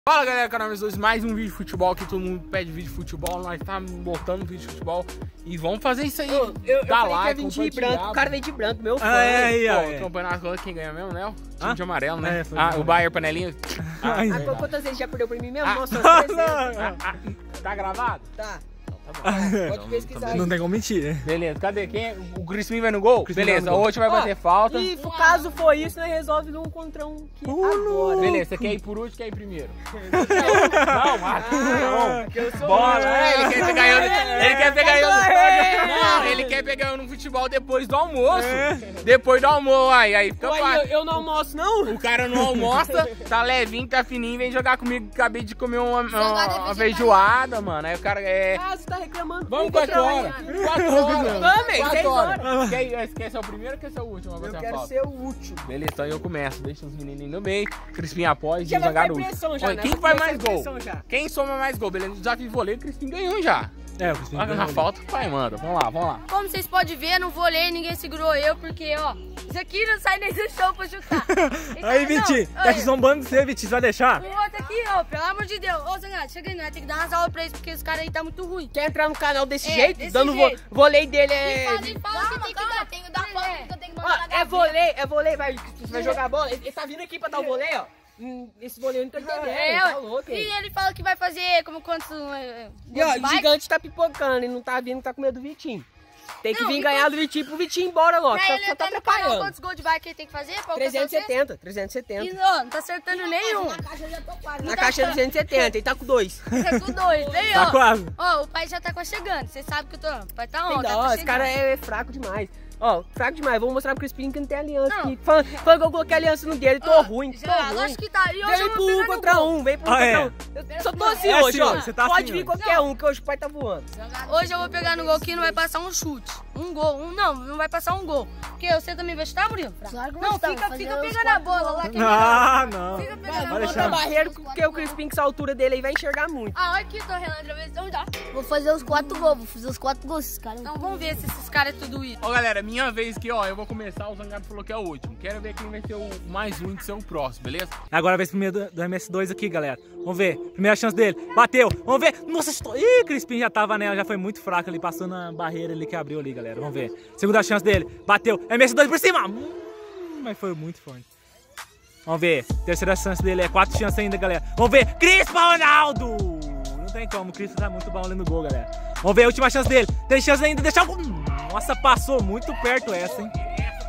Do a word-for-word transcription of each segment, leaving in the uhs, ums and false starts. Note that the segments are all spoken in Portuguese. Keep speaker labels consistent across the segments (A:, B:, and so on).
A: Fala galera, canal Memes dois, mais um vídeo de futebol que todo mundo pede vídeo de futebol, nós tá botando vídeo de futebol e vamos fazer isso aí.
B: Eu, eu,
A: dá
B: eu
A: like,
B: falei que ia vir de branco, o cara veio de branco, meu fã.
C: Ah, é, aí,
A: Pô,
C: ó.
A: o campeonato quem ganha mesmo, né? O time
C: Ah?
A: de amarelo, né?
C: É, foi
A: ah,
C: bom.
A: o Bayern panelinha. Ah,
C: Ai,
B: Ah,
C: velho.
B: quantas vezes já perdeu pra mim mesmo?
A: Ah.
B: Nossa,
C: Ah,
B: três
C: não,
B: vezes.
C: não.
A: ah, tá gravado?
B: Tá,
A: Tá
B: pode pesquisar aí.
C: Não tem como mentir.
A: Beleza, cadê? Quem? O Crispim vai no gol?
C: Crispim
A: Beleza,
C: vai no
A: o
C: gol.
A: outro vai
B: Ó,
A: bater falta.
B: E caso for isso, nós resolve num contra um aqui agora.
A: Beleza, você quer ir por último, quer ir primeiro? Não, Marcos, não.
B: que eu sou
A: Bola,
B: bom.
A: é, ele quer pegar eu, ele quer pegar eu,
B: É.
A: não, ele quer pegar eu no futebol depois do almoço,
C: É.
A: depois do almoço, aí, aí fica
B: Ué,
A: fácil.
B: eu, eu não almoço, não?
A: O cara não almoça, tá levinho, tá fininho, vem jogar comigo, acabei de comer uma, uma, uma feijoada, mano, aí o cara é...
B: Ah, você tá reclamando.
A: Vamos
B: Um
A: quatro
B: contra um.
A: horas, quatro horas,
B: Vamos, hein,
A: quatro
B: seis
A: horas. Quer, quer ser o primeiro ou quer ser o último? a
B: Eu
A: bater a
B: quero
A: falta?
B: ser o último.
A: Beleza, então eu começo, deixa os menininhos no meio, Crispim após e
B: Já vai
A: jogar
B: ficar
A: no
B: impressão
A: último.
B: já,
A: Olha,
B: né?
A: quem
B: Vai
A: faz
B: começar
A: mais
B: a
A: gol?
B: impressão já.
A: Quem soma mais gol? Beleza, desafio de voleio, o Crispim ganhou já.
C: É, o Crispim
A: Olha na falta, pai, manda. Vamos lá, vamos lá.
D: Como vocês podem ver, no vôlei ninguém segurou eu, porque, ó, isso aqui não sai nem do chão pra chutar. Então,
C: Aí, Vitinho,
D: não,
C: tá te zombando de você, Vitinho, você vai deixar?
D: O outro aqui, ó, pelo amor de Deus. Ô, Zangado, chega aí, nós tem que dar umas aulas pra eles, porque esse cara aí tá muito ruim.
B: Quer entrar no canal desse
D: É,
B: jeito?
D: desse
B: Dando vo
D: jeito.
B: vôlei dele é...
D: Fala, nem fala que tem que dar, tem que dar foto, que eu tenho que
B: Ó,
D: mandar na
B: é
D: gaveta.
B: vôlei, é vôlei, vai, você vai jogar bola. Ele, ele tá vindo aqui pra dar o vôlei, ó. Hum, Esse vôlei eu não tô entendendo,
D: É,
B: tá
D: ó,
B: louco,
D: e
B: hein?
D: ele fala que vai fazer como quantos... é,
B: E ó,
D: quantos
B: o
D: bikes.
B: gigante tá pipocando, ele não tá vindo, tá com medo do Vitinho. Tem que
D: Não,
B: vir
D: e
B: ganhar do Vitinho pro Vitinho ir embora logo,
D: Pra
B: só,
D: ele
B: só tá
D: até no canal,
B: atrapalhando.
D: quantos gols de bike ele tem que fazer? Pra alcançar
B: trezentos e
D: você?
B: setenta, trezentos e setenta.
D: E, ó, não tá acertando nenhum.
B: Na caixa é duzentos e setenta, ele tá com dois.
D: Tá com dois, vem,
C: Tá
D: ó.
C: quase.
D: Ó, o pai já tá quase chegando, você sabe que eu tô... O pai tá
B: Tem
D: on, tá
B: dó,
D: quase
B: esse cara
D: chegando.
B: é, é fraco demais. Ó, fraco demais, vou mostrar pro Crispim que não tem aliança
D: Não.
B: aqui. Falando falando que eu coloquei aliança no dedo, tô
D: Ó,
B: ruim, tô
D: já,
B: ruim.
D: lógico que tá. E hoje eu
B: Vem
D: vou
B: pro um
D: pegar no
B: contra
D: gol.
B: um, vem pro um
C: Ah,
B: contra
C: é.
B: um. Eu só tô assim
C: É
B: hoje,
C: assim
B: ó.
C: hoje, você tá
B: Pode
C: assim
B: vir
C: hoje.
B: qualquer um, que hoje o pai tá voando.
D: Hoje eu vou pegar no gol que não vai passar um chute. Um gol. Um, não, não vai passar um gol. Porque você também vai chutar, Murilo?
E: Claro que eu
D: Não,
E: vou chutar,
D: fica,
E: vou
D: fica
E: fazer os
D: pegando a
E: quatro
D: bola
E: gols.
D: lá que é melhor.
C: Ah, não.
D: Fica pegando a
C: Vai
D: bola.
C: deixar.
B: Outra barreira, porque o Crispim com essa altura dele aí vai enxergar muito.
D: Ah, olha aqui, tô relando outra vez. Então dá.
E: Vou fazer os quatro gols, vou fazer os quatro gols, esses caras.
D: Então vamos ver se esses caras é tudo isso.
A: Ó galera, minha vez aqui, ó, eu vou começar, o Zangado falou que é o último. Quero ver quem vai ser o mais ruim de ser o próximo, beleza?
C: Agora vai ser o primeiro do, do M S dois aqui, galera. Vamos ver. Primeira chance dele. Bateu. Vamos ver. Nossa, estou... Ih, Crispim já tava nela, já foi muito fraco ali, passou na barreira ali que abriu ali, galera. Vamos ver. Segunda chance dele. Bateu. M S dois por cima. Hum, mas foi muito forte. Vamos ver. Terceira chance dele é quatro chances ainda, galera. Vamos ver. Crispim Ronaldo. Não tem como. O Crispim tá muito bom ali no gol, galera. Vamos ver a última chance dele. Tem chance ainda de deixar o... Hum, nossa, passou muito perto essa, hein.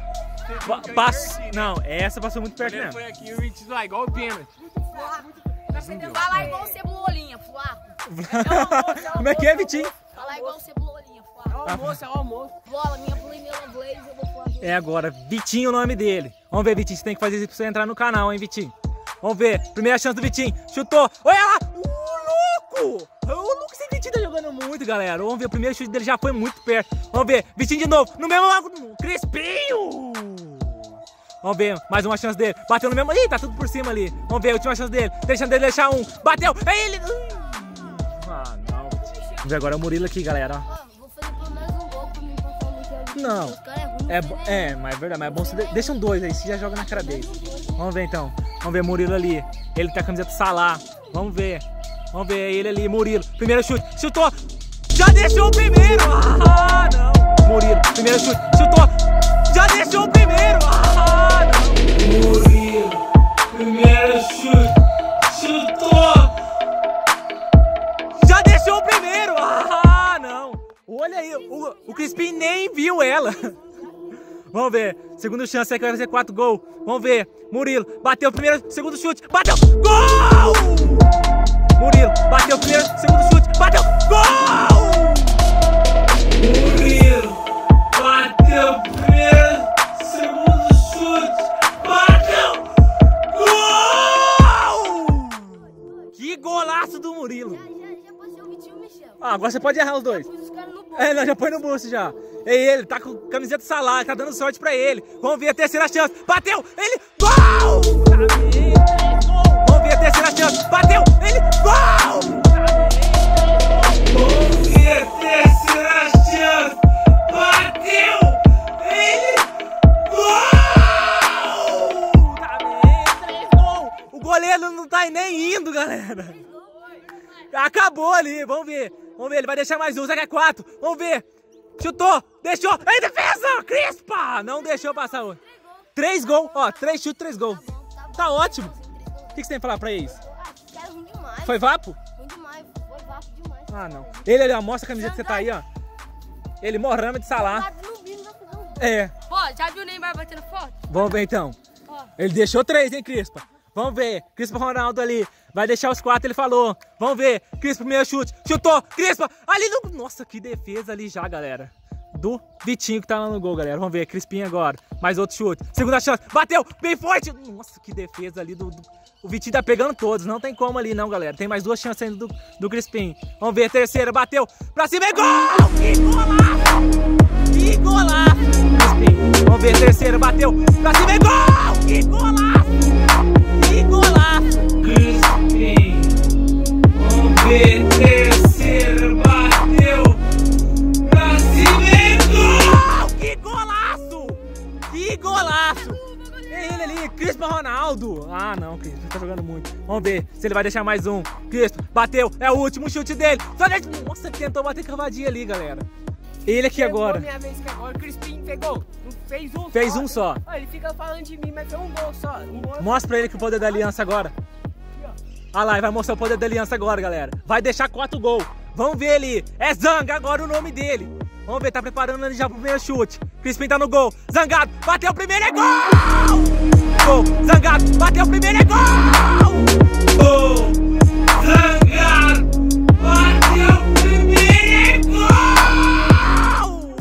C: Pa- Pass... Não, essa passou muito perto
A: Ele
C: mesmo.
A: foi aqui o Vitinho lá, igual o pênalti.
D: Fala igual cebolinha, flaco.
C: Como é que é, Vitinho?
D: Fala igual cebolinha,
B: É
D: flaco.
B: o almoço, é o almoço.
D: Bola, minha Fluminense inglês, eu vou falar.
C: É agora, Vitinho o nome dele. Vamos ver, Vitinho, você tem que fazer isso pra você entrar no canal, hein, Vitinho. Vamos ver, primeira chance do Vitinho. Chutou. Olha lá, o louco! O louco, esse Vitinho tá jogando muito, galera. Vamos ver, o primeiro chute dele já foi muito perto. Vamos ver, Vitinho de novo, no mesmo lado, Crispinho! Vamos ver, mais uma chance dele. Bateu no mesmo. Ih, tá tudo por cima ali. Vamos ver, última chance dele. Deixando dele deixar um. Bateu! É ele! Ah, não. Vamos ver agora o Murilo aqui, galera. Ó.
E: Ó, vou fazer pelo menos um gol pra mim passar o Michel.
C: Não.
E: Os caras é ruim.
C: É, bo- é, mas é verdade, mas é bom você de- deixa um dois aí, você já joga na cara dele. Vamos ver então. Vamos ver Murilo ali. Ele tá com a camiseta Salah. Vamos ver. Vamos ver ele ali, Murilo. Primeiro chute. Chutou. Já deixou o primeiro. Ah, não. Murilo. Primeiro chute. Chutou. Já deixou o primeiro. Ah, não. Murilo. Primeiro chute. Chutou. Já deixou o primeiro. Ah, não. Olha aí. O, o Crispim nem viu ela. Vamos ver. Segunda chance é que vai fazer quatro gols. Vamos ver. Murilo. Bateu o primeiro, segundo chute. Bateu. Gol! Murilo. Bateu o primeiro, segundo chute. Bateu. Gol! Murilo. Bateu o primeiro, segundo chute. Bateu. Gol! Que golaço do Murilo.
E: Já, já, já passei o Vitinho e o Michel.
C: Ah, agora você pode errar os dois.
E: Pus os caras no bolso.
C: É, não, já põe no bolso já. É ele, tá com camiseta Salah, tá dando sorte pra ele. Vamos ver a terceira chance. Bateu! Ele. Gol! Vamos ver a terceira chance. Bateu! Ele. Gol! Vamos ver a terceira chance. Bateu! Ele. Gol! Tá bem, três gols. O goleiro não tá nem indo, galera. galera. Acabou ali, vamos ver. Vamos ver, ele vai deixar mais um, será que é quatro? Vamos ver. Chutou, deixou. Ei, defesa! Crispa! Não deixou passar o. Três gols, ó, três chutes, três gols. Tá ótimo. O que, que você tem pra falar pra eles?
E: Cara, ruim demais.
C: Foi vapo?
E: Ruim demais, foi vapo demais.
C: Ah, não. Ele ali, ó, mostra a camiseta que você tá aí, ó. Ele morrendo de salar. É.
D: Pô, já viu o Neymar batendo foto?
C: Vamos ver então. Ele deixou três, hein, Crispa? Vamos ver. Crispa Ronaldo ali. Vai deixar os quatro, ele falou. Vamos ver. Crispa, primeiro chute. Chutou. Crispa. Ali no... Nossa, que defesa ali já, galera. Do Vitinho que tá lá no gol, galera. Vamos ver. Crispinha agora. Mais outro chute. Segunda chance. Bateu. Bem forte. Nossa, que defesa ali do... do... O Vitinho tá pegando todos. Não tem como ali não, galera. Tem mais duas chances ainda do, do Crispim. Vamos ver. Terceira. Bateu. Pra cima. É gol. Que golaço. Que golaço. Crispim. Vamos ver. Terceira. Bateu. Pra cima. É gol. Que golaço. Que golaço. Crispim. Vamos ver. Terceira. Bateu. Pra cima. É gol. Que golaço. Que golaço. Ele ali, Crispa Ronaldo. Ah, não, Crispa, tá jogando muito. Vamos ver se ele vai deixar mais um. Crispa, bateu, é o último chute dele. Só deixa... Nossa, ele tentou bater cavadinha ali, galera. Ele aqui
B: Chegou
C: agora.
B: minha vez que agora o Crispim pegou. Fez um
C: Fez
B: só.
C: um só.
B: Ó, ele fica falando de mim, mas foi um gol só. Um gol.
C: Mostra pra ele que o poder da aliança agora. Ah lá, ele vai mostrar o poder da aliança agora, galera. Vai deixar quatro gols. Vamos ver ali. É Zanga agora o nome dele. Vamos ver, tá preparando ele já pro primeiro chute. Crispim tá no gol. Zangado, bateu o primeiro, é gol! Gol, Zangado, bateu o primeiro, é gol! Gol, Zangado, bateu o primeiro, é gol!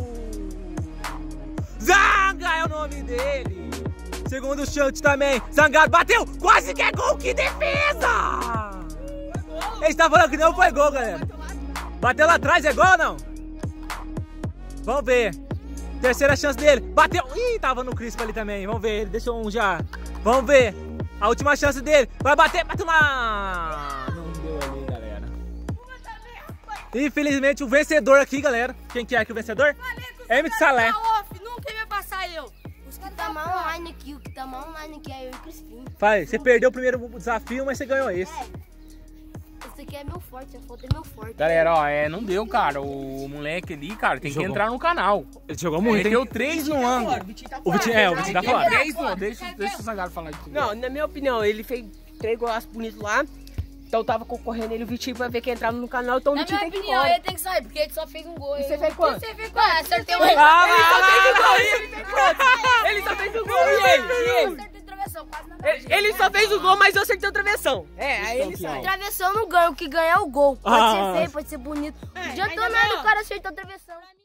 C: Zanga é o nome dele. Segundo chute também. Zangado, bateu, quase que é gol, que defesa! Ele está falando que não foi gol, galera. Bateu lá atrás, é gol ou não? Vamos ver. Terceira chance dele. Bateu. Ih, tava no Crispa ali também. Vamos ver. Ele deixou um já. Vamos ver. A última chance dele. Vai bater. Bateu lá. Não deu ali, galera. Infelizmente, o vencedor aqui, galera. Quem que é aqui o vencedor? M de Salé.
D: Nunca ia passar eu.
E: Os que tá mal online aqui, o que tá mal online aqui é eu e o Crispim.
C: Pai, você perdeu o primeiro desafio, mas você ganhou esse.
E: É. Esse aqui é meu forte, a foto é meu forte.
A: Galera, ó, é, não deu, cara. O moleque ali, cara, tem
C: Jogou.
A: que entrar no canal.
C: Ele jogou
A: Ele
C: muito, hein?
A: deu três no ângulo.
B: O Vitinho tá
C: O Vitinho, é, o Vitinho tá fora.
A: Três no Deixa, deixa o Zangado falar disso.
B: Não, na minha opinião, ele fez três golaços bonitos lá. Então tava concorrendo ele, o Vitinho, pra ver quem entrava no canal. Então o
D: Na
B: Vitinho
D: minha
B: tem que ir
D: opinião,
B: embora.
D: ele tem que sair, porque ele só fez um gol.
B: E você
D: ele-
B: fez quanto?
D: Você fez quanto? Ah, acertei um
C: Ah, lá,
B: Ele só
C: lá,
B: fez o
C: lá,
B: gol,
C: lá.
B: ele fez quanto? Ele só fez o gol e ele, e ele?
D: Acertei travessão, quase na
B: Ele, ele só fez o gol, mas eu acertei o travessão. É, aí ele sai.
E: Travessão não ganha, o que ganha é o gol. Pode
C: Ah.
E: ser feio, pode ser bonito. Não adiantou nada o cara acertar a travessão.